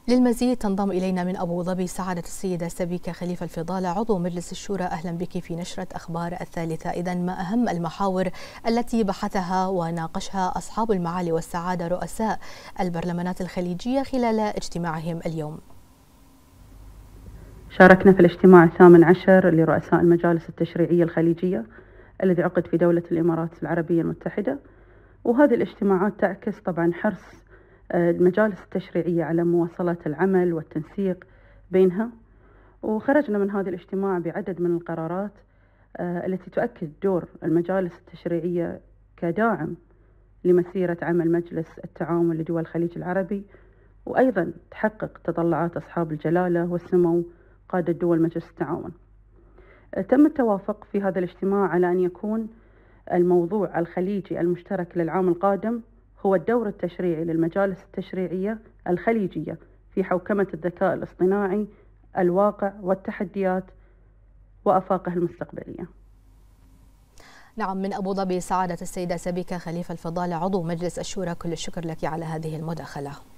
للمزيد تنضم إلينا من أبو ظبي سعادة السيدة سبيكة خليفة الفضالة عضو مجلس الشورى. أهلا بك في نشرة أخبار الثالثة. إذن ما أهم المحاور التي بحثها وناقشها أصحاب المعالي والسعادة رؤساء البرلمانات الخليجية خلال اجتماعهم اليوم؟ شاركنا في الاجتماع الثامن عشر لرؤساء المجالس التشريعية الخليجية الذي عقد في دولة الإمارات العربية المتحدة، وهذه الاجتماعات تعكس طبعا حرص المجالس التشريعية على مواصلة العمل والتنسيق بينها. وخرجنا من هذا الاجتماع بعدد من القرارات التي تؤكد دور المجالس التشريعية كداعم لمسيرة عمل مجلس التعاون لدول الخليج العربي، وأيضا تحقق تطلعات أصحاب الجلالة والسمو قادة دول مجلس التعاون. تم التوافق في هذا الاجتماع على أن يكون الموضوع الخليجي المشترك للعام القادم هو الدور التشريعي للمجالس التشريعية الخليجية في حوكمة الذكاء الاصطناعي، الواقع والتحديات وآفاقه المستقبلية. نعم، من أبو ظبي سعادة السيدة سبيكة خليفة الفضالة عضو مجلس الشورى، كل الشكر لك على هذه المداخلة.